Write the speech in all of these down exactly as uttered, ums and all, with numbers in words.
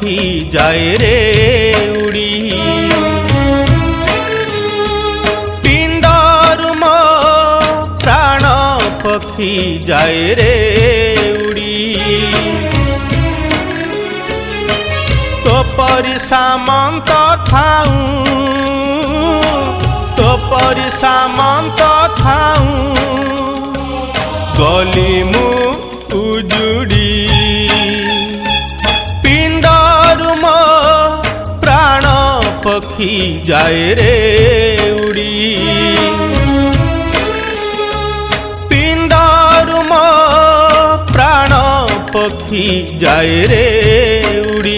पक्षी जाए रे उड़ी पिंडरु मो प्राण पक्षी जाए रे उड़ी तो परि सामंत थाऊ तो परि सामंत थाऊ गली मु उजुड़ी पिंडरु मो प्राण पक्षी जाए रे उड़ी पिंडरु मो प्राण पक्षी जाए रे उड़ी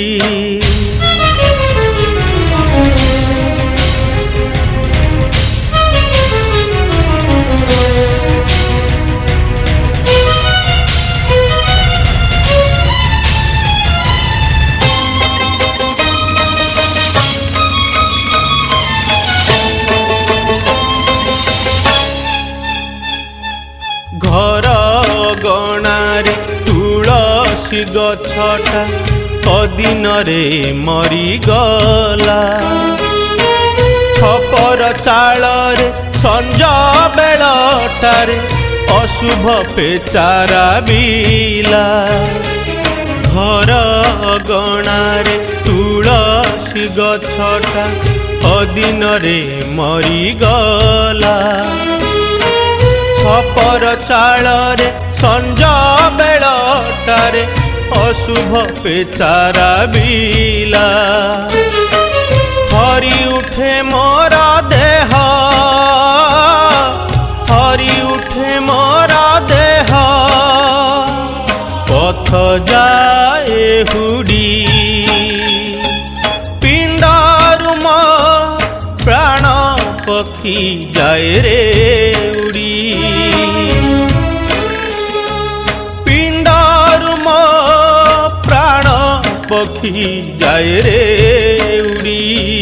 घर गणारे तुलसी गछटा अदिन रे मरीगला छपर चाल रे संज बेलटारे अशुभ पेचारा बिला घर गणारे तुलसी गछटा अदिन रे मरीगला छपर चाल रे संज बेलटारे अशुभ पेचारा बिला हरि उठे मोर देह हरि उठे मोर देह पथ जाए हुड़ी पिंडरु मो प्राण पक्षी जाए रे उड़ी पिंडरु मो प्राण पक्षी जाए रे उड़ी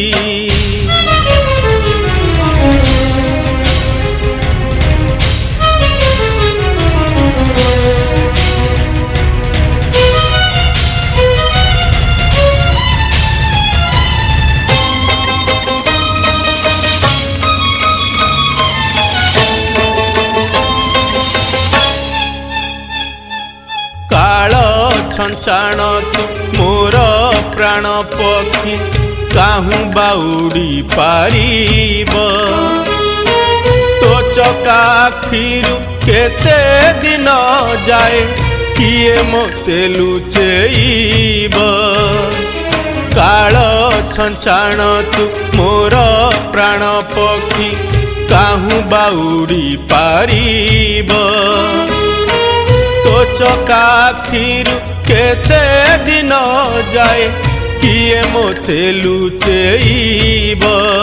काल छंचाण तू मोर प्राण पक्षी काहू बाउड़ी पारिब तो चका आखिरु केते दिन जाए किए मोते लुचेइब काल छंचाण तू मोर प्राण पक्षी काहू बाउड़ी पारिब तो चका आखिरु केते दिन जाए किए मोते लुचेइब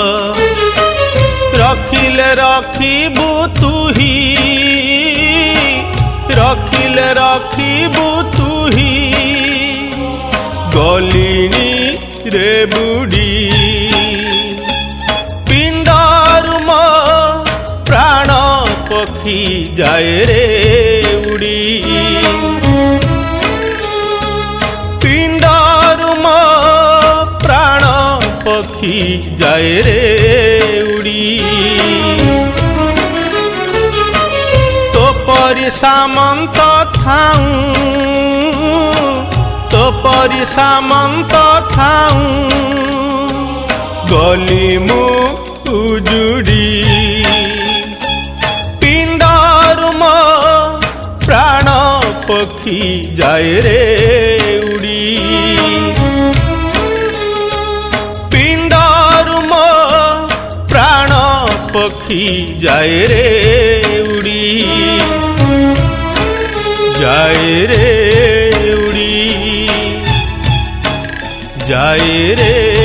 रखिले रखिबु तुही रखिले रखिबु तुही गलिनी रे बुड़ी पिंडरु मो प्राण पक्षी जाए रे उड़ी पिंडरु मो प्राण पक्षी जाए रे उड़ी तो परि सामंत थाऊ तो परि सामंत थाऊ गली मु उजुड़ी पिंडरु मो प्राण पक्षी जाए रे उड़ी पिंडरु मो प्राण पक्षी जाए रे उड़ी जाए रे उड़ी जाए रे